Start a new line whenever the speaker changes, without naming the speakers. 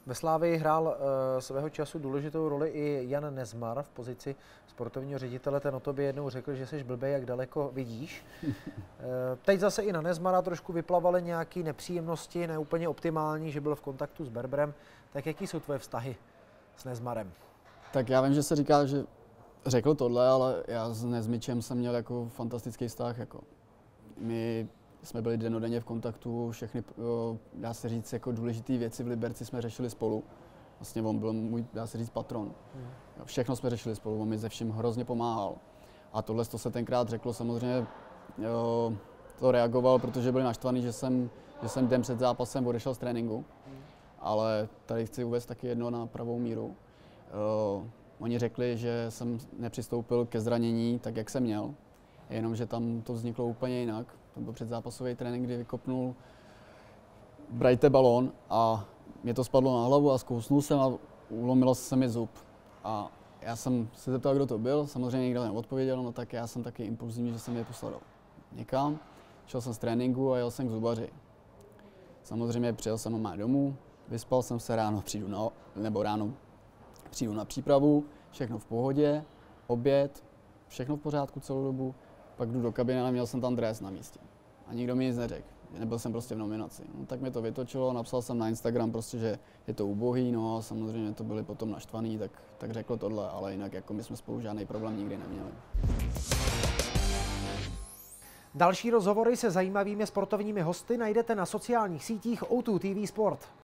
Ve Slavii hrál svého času důležitou roli i Jan Nezmar v pozici sportovního ředitele. Ten o tobě jednou řekl, že jsi blbej, jak daleko vidíš. Teď zase i na Nezmara trošku vyplavaly nějaké nepříjemnosti, neúplně optimální, že byl v kontaktu s Berberem. Tak jaký jsou tvoje vztahy s Nezmarem?
Tak já vím, že se říká, že řekl tohle, ale já s Nezmičem jsem měl jako fantastický vztah. Jako. My jsme byli dennodenně v kontaktu, všechny, dá se říct, jako důležité věci v Liberci jsme řešili spolu. Vlastně on byl můj, dá se říct, patron. Všechno jsme řešili spolu, on mi ze vším hrozně pomáhal. A tohle to se tenkrát řeklo, samozřejmě to reagoval, protože byl naštvaný, že jsem den před zápasem odešel z tréninku. Ale tady chci uvést taky jedno na pravou míru. Oni řekli, že jsem nepřistoupil ke zranění tak, jak jsem měl, jenomže tam to vzniklo úplně jinak. To byl předzápasový trénink, kdy vykopnul Brajte balón a mě to spadlo na hlavu a zkousnul jsem a ulomilo se mi zub. A já jsem se zeptal, kdo to byl, samozřejmě nikdo neodpověděl, no tak já jsem taky impulzivní, že jsem je poslal někam. Šel jsem z tréninku a jel jsem k zubaři. Samozřejmě přijel jsem doma domů, vyspal jsem se, ráno přijdu na přípravu, všechno v pohodě, oběd, všechno v pořádku celou dobu. Pak jdu do kabiny a měl jsem tam dres na místě. A nikdo mi nic neřekl. Nebyl jsem prostě v nominaci. No, tak mě to vytočilo, napsal jsem na Instagram prostě, že je to ubohý, no a samozřejmě to byli potom naštvaný, tak řekl tohle, ale jinak jako my jsme spolu žádný problém nikdy neměli.
Další rozhovory se zajímavými sportovními hosty najdete na sociálních sítích O2 TV Sport.